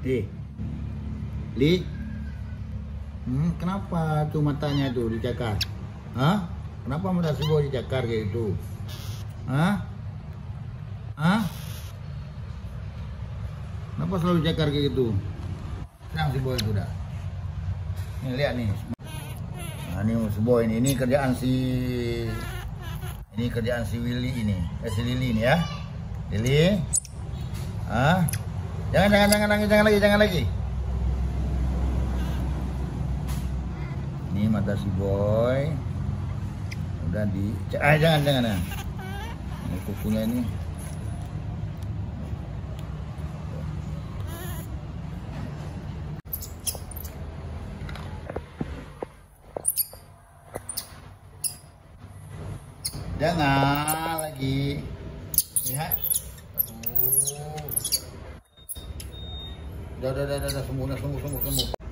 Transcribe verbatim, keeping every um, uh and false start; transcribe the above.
Li, Li, hmm, kenapa tuh matanya tuh dicakar? Hah? Kenapa mata si boy dicakar kayak gitu? Hah? Hah? Kenapa selalu dicakar kayak gitu? Senang si boy itu dah. Nih lihat nih. Nah ini si boy ini, ini kerjaan si, ini kerjaan si Willy ini, eh, si Lili ini ya, Lili. Ah, jangan jangan jangan lagi jangan lagi jangan lagi. Ini mata si boy udah di, ah jangan jangan ya. Ini kukunya ini. Jangan lagi. Lihat. Aduh. Udah udah udah udah sembuh sembuh sembuh sembuh.